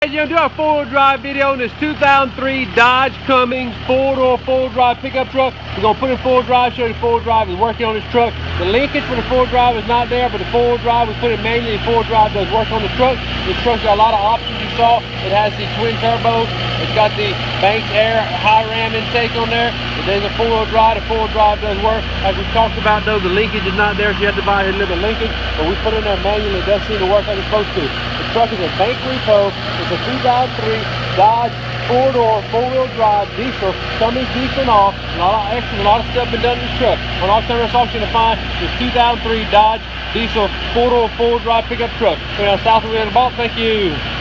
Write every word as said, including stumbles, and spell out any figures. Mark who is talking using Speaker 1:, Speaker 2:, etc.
Speaker 1: guys, you're gonna do a four-wheel drive video on this two thousand three Dodge Cummins four-door four-wheel drive pickup truck. We're gonna put in four-wheel drive, show you the four-wheel drive is working on this truck. The linkage for the four-wheel drive is not there, but the four-wheel drive, we put it manually. The four-wheel drive does work on the truck. This truck's got a lot of options you saw. It has the twin turbo. It's got the Banks Air high ram intake on there. If there's a four-wheel drive, the four-wheel drive does work. Like we talked about though, the linkage is not there, so you have to buy a little linkage. But we put it in there manually. It does seem to work like it's supposed to. The truck is a bank repo. It's a two thousand three Dodge four-door, four-wheel drive diesel, Cummins diesel and all. A lot of extras, a lot of stuff been done in this truck. One alternative option to find is two thousand three Dodge diesel four-door, four-wheel drive pickup truck. We're down south of the Vault. Thank you.